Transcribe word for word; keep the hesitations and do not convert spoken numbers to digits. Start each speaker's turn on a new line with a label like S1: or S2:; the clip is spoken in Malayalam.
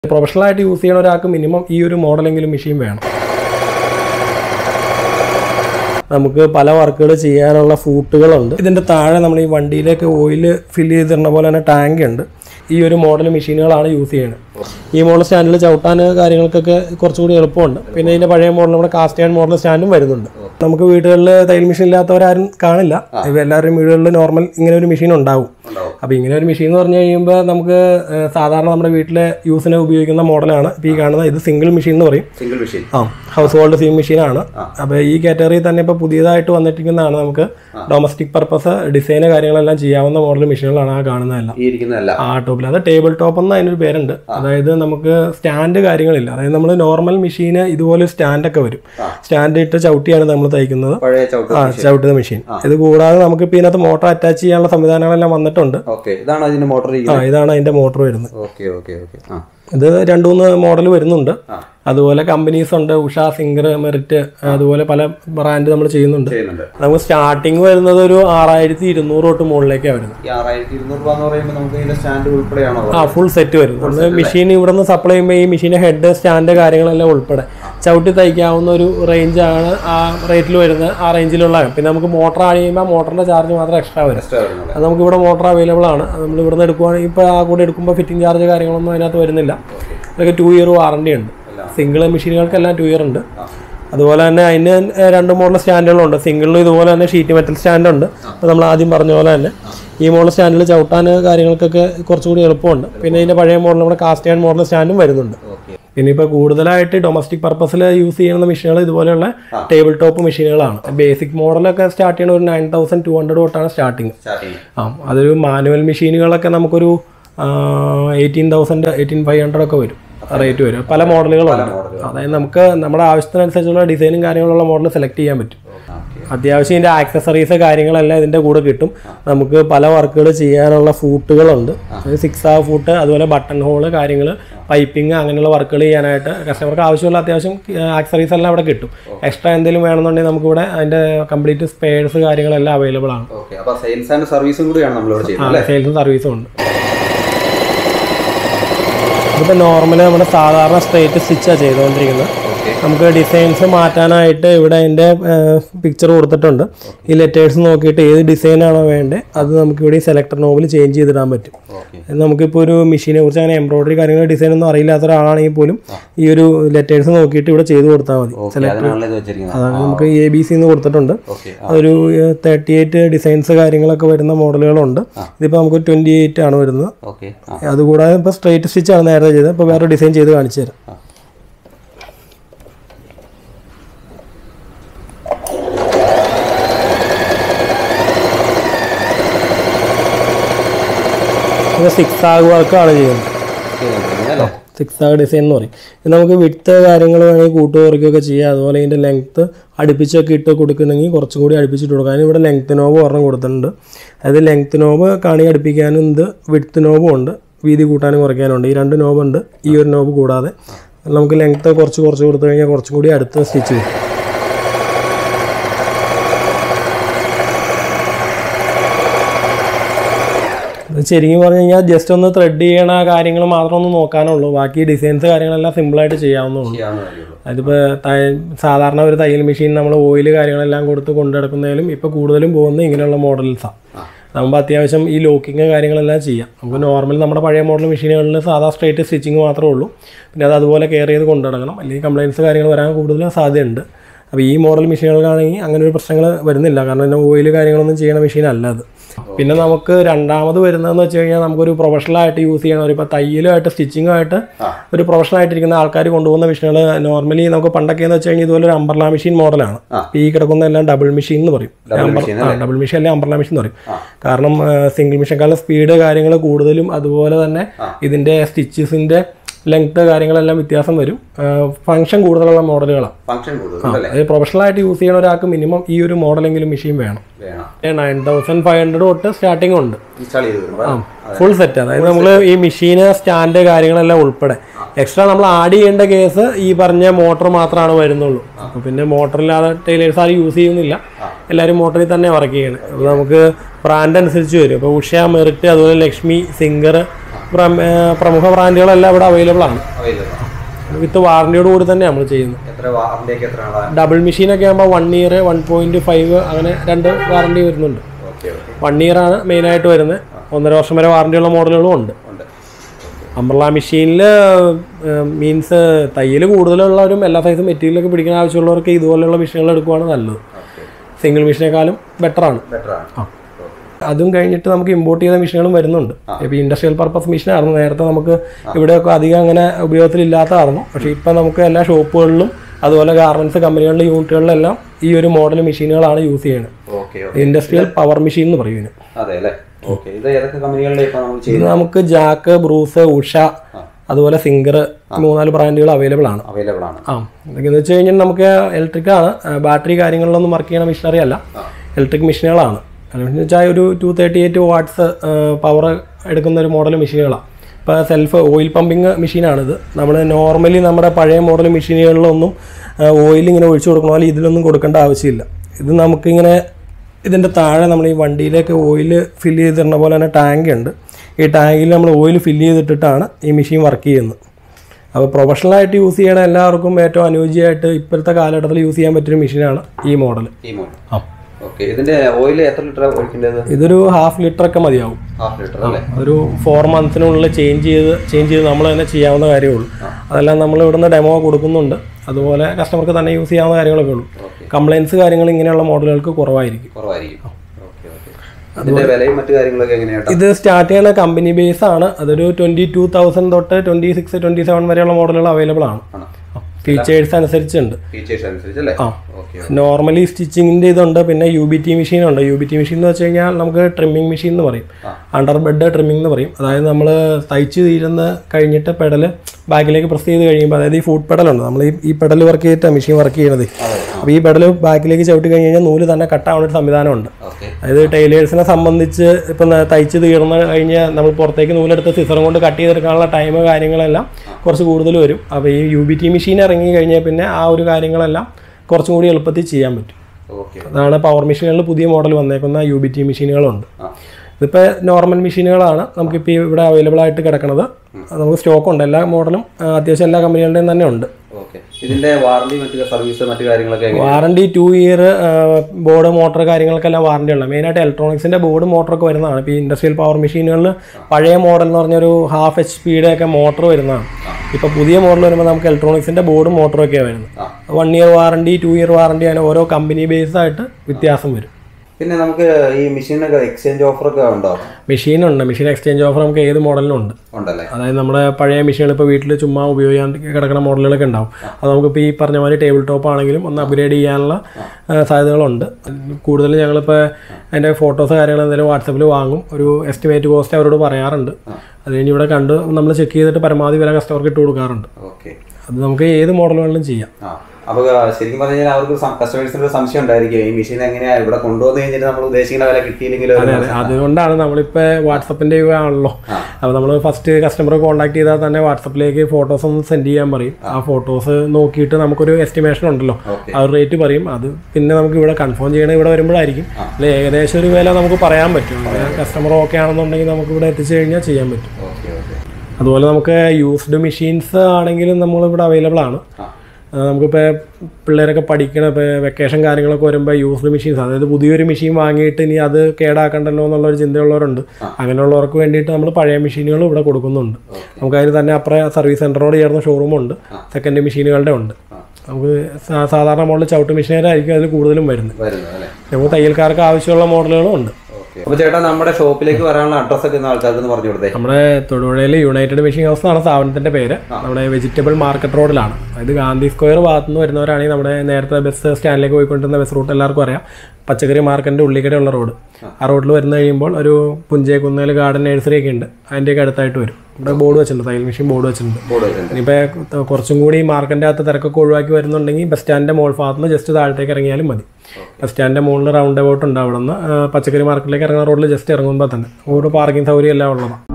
S1: പ്രൊഫഷണലായിട്ട് യൂസ് ചെയ്യുന്ന ഒരാൾക്ക് മിനിമം ഈ ഒരു മോഡലെങ്കിലും മെഷീൻ വേണം. നമുക്ക് പല വർക്കുകൾ ചെയ്യാനുള്ള ഫൂട്ടുകളുണ്ട്. ഇതിൻ്റെ താഴെ നമ്മൾ ഈ വണ്ടിയിലേക്ക് ഓയിൽ ഫില്ല് ചെയ്തിടുന്ന പോലെ തന്നെ ടാങ്ക് ഉണ്ട്. ഈ ഒരു മോഡൽ മെഷീനുകളാണ് യൂസ് ചെയ്യുന്നത്. ഈ മോഡൽ സ്റ്റാൻഡിൽ ചവിട്ടാൻ കാര്യങ്ങൾക്കൊക്കെ കുറച്ചുകൂടി എളുപ്പമുണ്ട്. പിന്നെ ഇതിൻ്റെ പഴയ മോഡൽ നമ്മുടെ കാസ്റ്റ് ആൻഡ് മോഡൽ സ്റ്റാൻഡും വരുന്നുണ്ട്. നമുക്ക് വീടുകളിൽ തയ്യൽ മെഷീൻ ഇല്ലാത്തവരാരും കാണില്ല. എല്ലാവരുടെയും വീടുകളിൽ നോർമൽ ഇങ്ങനെ ഒരു മെഷീൻ ഉണ്ടാവും. അപ്പോൾ ഇങ്ങനെ ഒരു മെഷീൻ എന്ന് പറഞ്ഞു കഴിയുമ്പോൾ നമുക്ക് സാധാരണ നമ്മുടെ വീട്ടിലെ യൂസിന് ഉപയോഗിക്കുന്ന മോഡലാണ് ഇപ്പോൾ ഈ കാണുന്നത്. ഇത് സിംഗിൾ മെഷീൻ എന്ന് പറയും.
S2: സിംഗിൾ മെഷീൻ
S1: ആ ഹൗസ് ഹോൾഡ് സീം മെഷീനാണ്. അപ്പോൾ ഈ കാറ്റഗറിയിൽ തന്നെ ഇപ്പോൾ പുതിയതായിട്ട് വന്നിരിക്കുന്നതാണ്. നമുക്ക് ഡൊമസ്റ്റിക് പർപ്പസ് ഡിസൈന് കാര്യങ്ങളെല്ലാം ചെയ്യാവുന്ന മോഡൽ മെഷീനുകളാണ് ആ കാണുന്നതെല്ലാം. ആ ടോപ്പിൽ അത് ടേബിൾ ടോപ്പ് എന്ന് അതിനൊരു പേരുണ്ട്. അതായത് നമുക്ക് സ്റ്റാൻഡ് കാര്യങ്ങളില്ല. അതായത് നമ്മൾ നോർമൽ മെഷീന് ഇതുപോലെ സ്റ്റാൻഡൊക്കെ വരും. സ്റ്റാൻഡ് ഇട്ട് ചവിട്ടിയാണ് നമ്മൾ തയ്ക്കുന്നത്. ആ ചവിട്ടുന്ന മെഷീൻ. ഇത് കൂടാതെ നമുക്ക് ഇപ്പോൾ ഇതിനകത്ത് മോട്ടർ അറ്റാച്ച് ചെയ്യാനുള്ള സംവിധാനങ്ങളെല്ലാം വന്നിട്ടുണ്ട്.
S2: ഇതാണ് അതിന്റെ മോട്ടർ.
S1: ആ ഇതാണ് അതിന്റെ മോട്ടർ വരുന്നത്. ഇത് രണ്ടു മൂന്ന് മോഡൽ വരുന്നുണ്ട്. അതുപോലെ കമ്പനീസ് ഉണ്ട്, ഉഷ, സിംഗർ, മെറിറ്റ്, അതുപോലെ പല ബ്രാൻഡ് നമ്മൾ ചെയ്യുന്നുണ്ട്. നമുക്ക് സ്റ്റാർട്ടിങ് വരുന്നത് ഒരു ആറായിരത്തി ഇരുന്നൂറ് തൊട്ട് മുകളിലേക്കാണ് വരുന്നത്. ആ ഫുൾ സെറ്റ് വരും. നമ്മൾ മെഷീൻ ഇവിടെ നിന്ന് സപ്ലൈ ചെയ്യുമ്പോൾ ഈ മെഷീൻ്റെ ഹെഡ്, സ്റ്റാൻഡ് കാര്യങ്ങളെല്ലാം ഉൾപ്പെടെ ചവിട്ടി തയ്ക്കാവുന്ന ഒരു റേഞ്ചാണ് ആ റേറ്റിൽ വരുന്നത്. ആ റേഞ്ചിലുള്ള പിന്നെ നമുക്ക് മോട്ടർ ആഡ് ചെയ്യുമ്പോൾ മോട്ടറിന്റെ ചാർജ് മാത്രം എക്സ്ട്രാ വരും. അത് നമുക്ക് ഇവിടെ മോട്ടർ അവൈലബിൾ ആണ്. നമ്മൾ ഇവിടെ നിന്ന് എടുക്കുവാണെങ്കിൽ ഇപ്പോൾ ആ കൂടെ എടുക്കുമ്പോൾ ഫിറ്റിംഗ് ചാർജ് കാര്യങ്ങളൊന്നും അതിനകത്ത് വരുന്നില്ല. അതൊക്കെ ടു ഇയർ വാറണ്ടി ഉണ്ട്. സിംഗിൾ മെഷീനുകൾക്കെല്ലാം ടു ഇയർ ഉണ്ട്. അതുപോലെ തന്നെ അതിന് രണ്ട് മോഡൽ സ്റ്റാൻഡുകളുണ്ട്. സിംഗിളിലും ഇതുപോലെ തന്നെ ഷീറ്റ് മെറ്റൽ സ്റ്റാൻഡുണ്ട്. അപ്പോൾ നമ്മൾ ആദ്യം പറഞ്ഞ പോലെ തന്നെ ഈ മോഡൽ സ്റ്റാൻഡിൽ ചവിട്ടാൻ കാര്യങ്ങൾക്കൊക്കെ കുറച്ചുകൂടി എളുപ്പമുണ്ട്. പിന്നെ ഇതിൻ്റെ പഴയ മോഡൽ നമ്മുടെ കാസ്റ്റ് ആൻഡ് മോഡൽ സ്റ്റാൻഡും വരുന്നുണ്ട്. പിന്നെ ഇപ്പോൾ കൂടുതലായിട്ട് ഡൊമസ്റ്റിക് പർപ്പസിൽ യൂസ് ചെയ്യുന്ന മെഷീനുകൾ ഇതുപോലെയുള്ള ടേബിൾ ടോപ്പ് മെഷീനുകളാണ്. ബേസിക് മോഡലൊക്കെ സ്റ്റാർട്ട് ചെയ്യുന്ന ഒരു നയൻ തൗസൻഡ് ടു ഹൺഡ്രഡ് തൊട്ടാണ് സ്റ്റാർട്ടിങ്. ആ അതൊരു മാനുവൽ മെഷീനുകളൊക്കെ നമുക്കൊരു eighteen thousand eighteen five hundred ഒക്കെ വരും റേറ്റ് വരും. പല മോഡലുകളുണ്ട്. അതായത് നമുക്ക് നമ്മുടെ ആവശ്യത്തിനനുസരിച്ചുള്ള ഡിസൈനും കാര്യങ്ങളുള്ള മോഡൽ സെലക്ട് ചെയ്യാൻ പറ്റും. അത്യാവശ്യം ഇതിൻ്റെ ആക്സസറീസ് കാര്യങ്ങളെല്ലാം ഇതിൻ്റെ കൂടെ കിട്ടും. നമുക്ക് പല വർക്കുകൾ ചെയ്യാനുള്ള ഫൂട്ടുകളുണ്ട്. സിക്സ് ആ ഫൂട്ട്, അതുപോലെ ബട്ടൺ ഹോള് കാര്യങ്ങൾ, പൈപ്പിംഗ്, അങ്ങനെയുള്ള വർക്കുകൾ ചെയ്യാനായിട്ട് കസ്റ്റമർക്ക് ആവശ്യമുള്ള അത്യാവശ്യം ആക്സസറീസ് എല്ലാം അവിടെ കിട്ടും. എക്സ്ട്രാ എന്തെങ്കിലും വേണമെന്നുണ്ടെങ്കിൽ നമുക്കിവിടെ അതിൻ്റെ കംപ്ലീറ്റ് സ്പെയർസ് കാര്യങ്ങളെല്ലാം അവൈലബിൾ ആണ്.
S2: സെയിൽസ് ആൻഡ് സർവീസും
S1: സർവീസും ഉണ്ട്. ഇതിപ്പോൾ നോർമലി നമ്മുടെ സാധാരണ സ്ട്രേറ്റ് സ്റ്റിച്ചാണ് ചെയ്തുകൊണ്ടിരിക്കുന്നത്. നമുക്ക് ഡിസൈൻസ് മാറ്റാനായിട്ട് ഇവിടെ അതിൻ്റെ പിക്ചർ കൊടുത്തിട്ടുണ്ട്. ഈ ലെറ്റേഴ്സ് നോക്കിയിട്ട് ഏത് ഡിസൈനാണോ വേണ്ടത് അത് നമുക്കിവിടെ ഈ സെലക്ടർ നോബിൽ ചേഞ്ച് ചെയ്തിടാൻ പറ്റും. നമുക്കിപ്പോൾ ഒരു മെഷീനെ കുറിച്ച് അങ്ങനെ എംബ്രോയിഡറി കാര്യങ്ങൾ ഡിസൈൻ ഒന്നും അറിയില്ലാത്ത ഒരാളാണെങ്കിൽ പോലും ഈ ഒരു ലെറ്റേഴ്സ് നോക്കിയിട്ട് ഇവിടെ ചെയ്ത് കൊടുത്താൽ മതി. സെലക്ടർ അതാണ് നമുക്ക് എ ബി സി എന്ന് കൊടുത്തിട്ടുണ്ട്. അതൊരു തേർട്ടി എയ്റ്റ് ഡിസൈൻസ് കാര്യങ്ങളൊക്കെ വരുന്ന മോഡലുകളുണ്ട്. ഇതിപ്പോൾ നമുക്ക് ട്വൻറ്റി എയ്റ്റ് ആണ് വരുന്നത്. അതുകൂടാതെ ഇപ്പോൾ സ്ട്രേറ്റ് സ്റ്റിച്ചാണ് നേരത്തെ ചെയ്തത്. ഇപ്പോൾ വേറെ ഡിസൈൻ ചെയ്ത് കാണിച്ചു തരാം. സിക്സ് ആഗ് വർക്കാണ് ചെയ്യുന്നത്. സിക്സ് ആഗ് ഡിസൈൻ എന്ന് പറയും. ഇത് നമുക്ക് വിഡ്ത്ത് കാര്യങ്ങൾ വേണമെങ്കിൽ കൂട്ടുകുറയ്ക്കുകയൊക്കെ ചെയ്യാം. അതുപോലെ ഇതിൻ്റെ ലെങ്ത്ത് അടുപ്പിച്ചൊക്കെ ഇട്ട് കൊടുക്കണമെങ്കിൽ കുറച്ചും കൂടി അടുപ്പിച്ചിട്ട് കൊടുക്കാം. ഇവിടെ ലെങ്ത്ത് നോബ് ഒരെണ്ണം കൊടുത്തിട്ടുണ്ട്. അതായത് ലെങ്ത്ത് നോബ് കണി അടുപ്പിക്കാനും ഇത് വിഡ്ത്ത് നോബും ഉണ്ട്, വീതി കൂട്ടാനും കുറയ്ക്കാനുണ്ട്. ഈ രണ്ട് നോബുണ്ട്. ഈ ഒരു നോബ് കൂടാതെ നമുക്ക് ലെങ്ത്ത് കുറച്ച് കുറച്ച് കൊടുത്തു കഴിഞ്ഞാൽ കുറച്ചും കൂടി അടുത്ത് സ്റ്റിച്ച് കിട്ടും. ശരിക്കും പറഞ്ഞു കഴിഞ്ഞാൽ ജസ്റ്റ് ഒന്ന് ത്രെഡ് ചെയ്യണ കാര്യങ്ങൾ മാത്രം ഒന്ന് നോക്കാനുള്ളൂ. ബാക്കി ഡിസൈൻസ് കാര്യങ്ങളെല്ലാം സിമ്പിളായിട്ട് ചെയ്യാവുന്നതുള്ളൂ. അതിപ്പോൾ സാധാരണ ഒരു തയ്യൽ മെഷീൻ നമ്മൾ ഓയിൽ കാര്യങ്ങളെല്ലാം കൊടുത്ത് കൊണ്ടു നടക്കുന്നതിലും ഇപ്പോൾ കൂടുതലും പോകുന്നത് ഇങ്ങനെയുള്ള മോഡൽസാണ്. നമുക്ക് അത്യാവശ്യം ഈ ലോക്കിങ് കാര്യങ്ങളെല്ലാം ചെയ്യാം. നമുക്ക് നോർമൽ നമ്മുടെ പഴയ മോഡൽ മെഷീനുകളിൽ സാധാ സ്ട്രേറ്റ് സ്റ്റിച്ചിങ് മാത്രമേ ഉള്ളൂ. പിന്നെ അത് അതുപോലെ കെയർ ചെയ്ത് കൊണ്ടു നടക്കണം. അല്ലെങ്കിൽ കംപ്ലയിൻസ് കാര്യങ്ങൾ വരാൻ കൂടുതൽ സാധ്യതയുണ്ട്. അപ്പോൾ ഈ മോഡൽ മെഷീനുകൾക്കാണെങ്കിൽ അങ്ങനെ ഒരു പ്രശ്നങ്ങൾ വരുന്നില്ല. കാരണം ഇതിൻ്റെ ഓയിൽ കാര്യങ്ങളൊന്നും ചെയ്യുന്ന മെഷീൻ അല്ല അത്. പിന്നെ നമുക്ക് രണ്ടാമത് വരുന്നതെന്ന് വെച്ച് കഴിഞ്ഞാൽ നമുക്കൊരു പ്രൊഫഷണലായിട്ട് യൂസ് ചെയ്യണം. ഒരു ഇപ്പോൾ തയ്യലുമായിട്ട് സ്റ്റിച്ചിങ്ങുമായിട്ട് ഒരു പ്രൊഫഷണലായിട്ടിരിക്കുന്ന ആൾക്കാർ കൊണ്ടുപോകുന്ന മെഷീനുകൾ നോർമലി നമുക്ക് പണ്ടൊക്കെ എന്ന് വെച്ച് കഴിഞ്ഞാൽ ഇതുപോലെ ഒരു അംബ്രല മെഷീൻ മോഡലാണ്. ഈ കിടക്കുന്ന എല്ലാം ഡബിൾ മെഷീൻ എന്ന് പറയും. ഡബിൾ മെഷീൻ അല്ലെങ്കിൽ അംബ്രല മെഷീൻ എന്ന് പറയും. കാരണം സിംഗിൾ മെഷീനേക്കാളും സ്പീഡ് കാര്യങ്ങൾ കൂടുതലും, അതുപോലെ തന്നെ ഇതിൻ്റെ സ്റ്റിച്ചസിൻ്റെ ലെങ്ത്ത് കാര്യങ്ങളെല്ലാം വ്യത്യാസം വരും. ഫംഗ്ഷൻ കൂടുതലുള്ള മോഡലുകളാണ്. അത് പ്രൊഫഷണലായിട്ട് യൂസ് ചെയ്യുന്ന ഒരാൾക്ക് മിനിമം ഈ ഒരു മോഡലെങ്കിലും മെഷീൻ വേണം. നയൻ തൗസൻഡ് ഫൈവ് ഹൺഡ്രഡ് തൊട്ട് സ്റ്റാർട്ടിംഗ് ഉണ്ട്. ആ ഫുൾ സെറ്റ്. അതായത് നമ്മൾ ഈ മെഷീന്, സ്റ്റാൻഡ് കാര്യങ്ങളെല്ലാം ഉൾപ്പെടെ എക്സ്ട്രാ നമ്മൾ ആഡ് ചെയ്യേണ്ട കേസ് ഈ പറഞ്ഞ മോട്ടർ മാത്രമാണ് വരുന്നുള്ളൂ. അപ്പോൾ പിന്നെ മോട്ടറില്ലാതെ ടൈലേഴ്സ് ആരും യൂസ് ചെയ്യുന്നില്ല. എല്ലാവരും മോട്ടറിൽ തന്നെ വർക്ക് ചെയ്യണം. അപ്പോൾ നമുക്ക് ബ്രാൻഡ് അനുസരിച്ച് വരും. ഇപ്പോൾ ഉഷ, മെറിറ്റ്, അതുപോലെ ലക്ഷ്മി, സിംഗർ, പ്രമുഖ ബ്രാൻഡുകളെല്ലാം ഇവിടെ അവൈലബിൾ ആണ്. വിത്ത് വാറണ്ടിയോട് കൂടി തന്നെ നമ്മൾ ചെയ്യുന്നത്. ഡബിൾ മെഷീനൊക്കെ ആകുമ്പോൾ one year one point five അങ്ങനെ രണ്ട് വാറണ്ടി വരുന്നുണ്ട്. വൺ ഇയർ ആണ് മെയിനായിട്ട് വരുന്നത്. ഒന്നര വർഷം വരെ വാറണ്ടിയുള്ള മോഡലുകളും ഉണ്ട്. അംബ്രല മെഷീനിൽ മീൻസ് തയ്യൽ കൂടുതലുള്ളവരും എല്ലാ സൈസും മെറ്റീരിയലൊക്കെ പിടിക്കാൻ ആവശ്യമുള്ളവർക്ക് ഇതുപോലെയുള്ള മെഷീനുകൾ എടുക്കുകയാണ് നല്ലത്. സിംഗിൾ മെഷീനേക്കാളും ബെറ്ററാണ്. ആ അതും കഴിഞ്ഞിട്ട് നമുക്ക് ഇമ്പോർട്ട് ചെയ്ത മെഷീനുകളും വരുന്നുണ്ട്. ഇപ്പോൾ ഇൻഡസ്ട്രിയൽ പർപ്പസ് മെഷീനായിരുന്നു നേരത്തെ നമുക്ക് ഇവിടെയൊക്കെ അധികം അങ്ങനെ ഉപയോഗത്തിലില്ലാത്തതായിരുന്നു. പക്ഷേ ഇപ്പം നമുക്ക് എല്ലാ ഷോപ്പുകളിലും അതുപോലെ ഗാർമെൻറ്റ്സ് കമ്പനികളിലെ യൂണിറ്റുകളിലെല്ലാം ഈ ഒരു മോഡൽ മെഷീനുകളാണ് യൂസ് ചെയ്യുന്നത്. ഇൻഡസ്ട്രിയൽ പവർ മെഷീൻ എന്ന് പറയും. ഇത് നമുക്ക് ജാക്ക്, ബ്രൂസ്, ഉഷ അതുപോലെ സിംഗർ മൂന്നാല് ബ്രാൻഡുകൾ അവൈലബിൾ ആണ്. ആ എന്ന് വെച്ച് കഴിഞ്ഞാൽ നമുക്ക് ഇലക്ട്രിക് ആണ്. ബാറ്ററി കാര്യങ്ങളിലൊന്നും വർക്ക് ചെയ്യുന്ന മെഷീനറി അല്ല, ഇലക്ട്രിക് മെഷീനുകളാണ്. എന്ന് വെച്ചാൽ ഒരു two thirty eight watts power എടുക്കുന്ന ഒരു മോഡൽ മെഷീനുകളാണ്. ഇപ്പോൾ സെൽഫ് ഓയിൽ പമ്പിങ് മെഷീനാണിത്. നമ്മൾ നോർമലി നമ്മുടെ പഴയ മോഡൽ മെഷീനുകളിലൊന്നും ഓയിൽ ഇങ്ങനെ ഒഴിച്ചു കൊടുക്കണ പോലെ ഇതിലൊന്നും കൊടുക്കേണ്ട ആവശ്യമില്ല. ഇത് നമുക്കിങ്ങനെ ഇതിൻ്റെ താഴെ നമ്മൾ ഈ വണ്ടിയിലേക്ക് ഓയിൽ ഫില്ല് ചെയ്തിടുന്ന പോലെ തന്നെ ടാങ്ക് ഉണ്ട്. ഈ ടാങ്കിൽ നമ്മൾ ഓയിൽ ഫില്ല് ചെയ്തിട്ടിട്ടാണ് ഈ മെഷീൻ വർക്ക് ചെയ്യുന്നത്. അപ്പോൾ പ്രൊഫഷണലായിട്ട് യൂസ് ചെയ്യണ എല്ലാവർക്കും ഏറ്റവും അനുയോജ്യമായിട്ട് ഇപ്പോഴത്തെ കാലഘട്ടത്തിൽ യൂസ് ചെയ്യാൻ പറ്റിയൊരു മെഷീനാണ് ഈ മോഡൽ. ആ
S2: ഇതിന്റെ ഓയിൽ എത്ര ലിറ്റർ ഒഴിക്കേണ്ടത്?
S1: ഇതൊരു ഹാഫ് ലിറ്റർ ഒക്കെ മതിയാവും. ഒരു ഫോർ മന്ത്സിനുള്ളിൽ ചേഞ്ച് ചെയ്ത് ചേഞ്ച് ചെയ്ത് നമ്മൾ തന്നെ ചെയ്യാവുന്ന കാര്യമുള്ളൂ. അതെല്ലാം നമ്മൾ ഇവിടുന്ന് ഡെമോ കൊടുക്കുന്നുണ്ട്. അതുപോലെ കസ്റ്റമർക്ക് തന്നെ യൂസ് ചെയ്യാവുന്ന കാര്യങ്ങളൊക്കെ ഉള്ളൂ. കംപ്ലൈൻസ് കാര്യങ്ങൾ ഇങ്ങനെയുള്ള മോഡലുകൾക്ക് കുറവായിരിക്കും. ഇത് സ്റ്റാർട്ട് ചെയ്യുന്ന കമ്പനി ബേസ് ആണ്. അതൊരു ട്വന്റി ടു തൗസൻഡ് തൊട്ട് ട്വന്റി സിക്സ് ട്വന്റി സെവൻ വരെയുള്ള മോഡലുകൾ അവൈലബിൾ ആണ്. ഫീച്ചേഴ്സ് അനുസരിച്ചുണ്ട്. ആ നോർമലി സ്റ്റിച്ചിങ്ങിൻ്റെ ഇതുണ്ട്. പിന്നെ യു ബി ടി മെഷീൻ ഉണ്ട്. യു ബി ടി മെഷീൻ എന്ന് വെച്ച് കഴിഞ്ഞാൽ നമുക്ക് ട്രിമ്മിങ് മെഷീൻ എന്ന് പറയും. അണ്ടർ ബെഡ് ട്രിമ്മിങ് എന്ന് പറയും. അതായത് നമ്മൾ തയ്ച്ച് തീരുന്ന കഴിഞ്ഞിട്ട് പെഡൽ ബാക്കിലേക്ക് പ്രസ് ചെയ്ത് കഴിയുമ്പോൾ, അതായത് ഈ ഫുഡ് പെഡലുണ്ട്, നമ്മൾ ഈ ഈ പെഡൽ വർക്ക് ചെയ്തിട്ട് മെഷീൻ വർക്ക് ചെയ്യുന്നത്. അപ്പോൾ ഈ പെഡൽ ബാക്കിലേക്ക് ചവിട്ടി കഴിഞ്ഞ് കഴിഞ്ഞാൽ നൂല് തന്നെ കട്ടാവുന്ന ഒരു സംവിധാനമുണ്ട്. അതായത് ടൈലേഴ്സിനെ സംബന്ധിച്ച് ഇപ്പം തയ്ച്ച് തീർന്ന് കഴിഞ്ഞാൽ നമ്മൾ പുറത്തേക്ക് നൂലെടുത്ത് സിസറും കൊണ്ട് കട്ട് ചെയ്തെടുക്കാനുള്ള ടൈം കാര്യങ്ങളെല്ലാം കുറച്ച് കൂടുതൽ വരും. അപ്പോൾ ഈ യു ബി ടി മെഷീൻ ഇറങ്ങി കഴിഞ്ഞാൽ പിന്നെ ആ ഒരു കാര്യങ്ങളെല്ലാം കുറച്ചും കൂടി എളുപ്പത്തിൽ ചെയ്യാൻ പറ്റും. അതാണ് പവർ മെഷീനുകളിൽ പുതിയ മോഡൽ വന്നേക്കുന്ന യു ബി ടി മെഷീനുകളുണ്ട്. ഇതിപ്പോൾ നോർമൽ മെഷീനുകളാണ് നമുക്കിപ്പോൾ ഇവിടെ അവൈലബിൾ ആയിട്ട് കിടക്കുന്നത്. നമുക്ക് സ്റ്റോക്ക് ഉണ്ട്. എല്ലാ മോഡലും അത്യാവശ്യം എല്ലാ കമ്പനികളുടെയും തന്നെ ഉണ്ട്.
S2: ഇതിന്റെ വാറണ്ടി മറ്റു സർവീസ് മറ്റു കാര്യങ്ങളൊക്കെ
S1: warranty two year board motor കാര്യങ്ങൾക്കെല്ലാം വാറണ്ടി ഉണ്ട്. മെയിനായിട്ട് ഇലക്ട്രോണിക്സിന്റെ ബോർഡ് മോട്ടറൊക്കെ വരുന്നതാണ്. ഇപ്പോൾ ഈ ഇൻഡസ്ട്രിയൽ പവർ മെഷീനുകളിൽ പഴയ മോഡൽ എന്ന് പറഞ്ഞൊരു ഹാഫ് എച്ച് പിയുടെ ഒക്കെ മോട്ടർ വരുന്നതാണ്. ഇപ്പോൾ പുതിയ മോഡൽ വരുമ്പോൾ നമുക്ക് ഇലക്ട്രോണിക്സിന്റെ ബോർഡും മോട്ടറൊക്കെയാണ് വരുന്നത്. One year warranty, two year warranty, അങ്ങനെ ഓരോ കമ്പനി ബേസ് ആയിട്ട് വ്യത്യാസം വരും.
S2: പിന്നെ നമുക്ക് ഈ മെഷീനൊക്കെ എക്സ്ചേഞ്ച് ഓഫറൊക്കെ ഉണ്ടോ?
S1: മെഷീനുണ്ട്. മെഷീൻ എക്സ്ചേഞ്ച് ഓഫർ നമുക്ക് ഏത് മോഡലിനും ഉണ്ട്. അതായത് നമ്മുടെ പഴയ മെഷീനുകൾ ഇപ്പോൾ വീട്ടിൽ ചുമ്മാ ഉപയോഗിക്കാൻ കിടക്കുന്ന മോഡലുകളൊക്കെ ഉണ്ടാവും. അത് നമുക്കിപ്പോൾ ഈ പറഞ്ഞ മാതിരി ടേബിൾ ടോപ്പ് ആണെങ്കിലും ഒന്ന് അപ്ഗ്രേഡ് ചെയ്യാനുള്ള സാധ്യതകളുണ്ട്. കൂടുതലും ഞങ്ങളിപ്പോൾ അതിൻ്റെ ഫോട്ടോസ് കാര്യങ്ങൾ എന്തെങ്കിലും വാട്സപ്പിൽ വാങ്ങും. ഒരു എസ്റ്റിമേറ്റ് കോസ്റ്റ് അവരോട് പറയാറുണ്ട്. അത് കഴിഞ്ഞ് ഇവിടെ കണ്ട് നമ്മൾ ചെക്ക് ചെയ്തിട്ട് പരമാവധി വില കസ്റ്റമർക്ക് ഇട്ട് കൊടുക്കാറുണ്ട്. അത് നമുക്ക് ഏത് മോഡൽ വേണമെങ്കിലും ചെയ്യാം.
S2: അപ്പോൾ ശരിക്കും പറഞ്ഞു കഴിഞ്ഞാൽ അവർക്ക് കസ്റ്റമേഴ്സിന് ഒരു സംശയം ഉണ്ടായിരിക്കും, ഈ മെഷീൻ എങ്ങനെയാണ് ഇവിടെ കൊണ്ടുവന്ന് കഴിഞ്ഞിട്ട് നമ്മൾ ഉദ്ദേശിക്കുന്ന വില കിട്ടിയില്ലെങ്കിലും.
S1: അതെ അതെ, അതുകൊണ്ടാണ് നമ്മളിപ്പോൾ വാട്സപ്പിൻ്റെ ആണല്ലോ. അപ്പോൾ നമ്മൾ ഫസ്റ്റ് കസ്റ്റമറെ കോൺടാക്ട് ചെയ്താൽ തന്നെ വാട്സപ്പിലേക്ക് ഫോട്ടോസ് ഒന്ന് സെൻഡ് ചെയ്യാൻ പറയും. ആ ഫോട്ടോസ് നോക്കിയിട്ട് നമുക്കൊരു എസ്റ്റിമേഷൻ ഉണ്ടല്ലോ, ആ ഒരു റേറ്റ് പറയും. അത് പിന്നെ നമുക്ക് ഇവിടെ കൺഫേം ചെയ്യണത് ഇവിടെ വരുമ്പോഴായിരിക്കും. അല്ലെ ഏകദേശം ഒരു വില നമുക്ക് പറയാൻ പറ്റും. കസ്റ്റമർ ഓക്കെ ആണെന്നുണ്ടെങ്കിൽ നമുക്ക് ഇവിടെ എത്തിച്ചു കഴിഞ്ഞാൽ ചെയ്യാൻ പറ്റും. അതുപോലെ നമുക്ക് യൂസ്ഡ് മെഷീൻസ് ആണെങ്കിലും നമ്മളിവിടെ അവൈലബിൾ ആണ്. നമുക്കിപ്പോൾ പിള്ളേരൊക്കെ പഠിക്കണം, ഇപ്പോൾ വെക്കേഷൻ കാര്യങ്ങളൊക്കെ വരുമ്പോൾ യൂസ്ഡ് മെഷീൻസ്, അതായത് പുതിയൊരു മെഷീൻ വാങ്ങിയിട്ട് ഇനി അത് കേടാക്കണ്ടല്ലോ എന്നുള്ളൊരു ചിന്തയുള്ളവരുണ്ട്. അങ്ങനെയുള്ളവർക്ക് വേണ്ടിയിട്ട് നമ്മൾ പഴയ മെഷീനുകൾ ഇവിടെ കൊടുക്കുന്നുണ്ട്. നമുക്കതിന് തന്നെ അപ്പുറം സർവീസ് സെൻ്ററോട് ചേർന്ന ഷോറൂമുണ്ട്. സെക്കൻഡ് മെഷീനുകളുടെ ഉണ്ട്. നമുക്ക് സാധാരണ മോഡൽ ചവിട്ട് മെഷീനായിരിക്കും അതിൽ കൂടുതലും വരുന്നത്. നമുക്ക് തയ്യൽക്കാർക്ക് ആവശ്യമുള്ള മോഡലുകളും ഉണ്ട്.
S2: അപ്പോൾ ചേട്ടാ നമ്മുടെ ഷോപ്പിലേക്ക് വരാനുള്ള അഡ്രസ് ഒക്കെ ആൾക്കാർക്ക് പറഞ്ഞു കൊടുത്തേ.
S1: നമ്മുടെ തൊടുപുഴയിൽ യുണൈറ്റഡ് മെഷീൻ ഹൗസ് എന്നാണ് സ്ഥാപനത്തിന്റെ പേര്. നമ്മുടെ വെജിറ്റബിൾ മാർക്കറ്റ് റോഡിലാണ്. അതായത് ഗാന്ധി സ്ക്വയർ ഭാഗത്ത് നിന്ന് വരുന്നവരാണെങ്കിൽ നമ്മുടെ നേരത്തെ ബസ് സ്റ്റാൻഡിലേക്ക് പോയിക്കൊണ്ടിരുന്ന ബസ് റൂട്ട് എല്ലാവർക്കും അറിയാം. പച്ചക്കറി മാർക്കറ്റിന്റെ ഉള്ളിക്കടെയുള്ള റോഡ്, ആ റോഡിൽ വരുന്ന കഴിയുമ്പോൾ ഒരു പുഞ്ചേക്കുന്നേൽ ഗാർഡൻ നഴ്സറി ഒക്കെ ഉണ്ട്. അതിൻ്റെയൊക്കെ അടുത്തായിട്ട് വരും. ഇവിടെ ബോർഡ് വെച്ചിട്ടുണ്ട്, തയ്യൽ മെഷീൻ ബോർഡ് വെച്ചിട്ടുണ്ട്. ഇനിയിപ്പോൾ കുറച്ചും കൂടി മാർക്കറ്റിൻ്റെ അകത്ത് തിരക്കൊക്കെ ഒഴിവാക്കി വരുന്നുണ്ടെങ്കിൽ ബസ് സ്റ്റാൻഡിൻ്റെ മോൾ ഭാഗത്ത് നിന്ന് ജസ്റ്റ് താഴത്തേക്ക് ഇറങ്ങിയാലും മതി. ബസ് സ്റ്റാൻഡിൻ്റെ മുകളിൽ റൗണ്ട് അബൌട്ട് ഉണ്ട്. അവിടെ നിന്ന് പച്ചക്കറി മാർക്കറ്റിലേക്ക് ഇറങ്ങുന്ന റോഡിൽ ജസ്റ്റ് ഇറങ്ങുമ്പോൾ തന്നെ ഒരു പാർക്കിംഗ് സൗകര്യം എല്ലാം ഉള്ളതാണ്.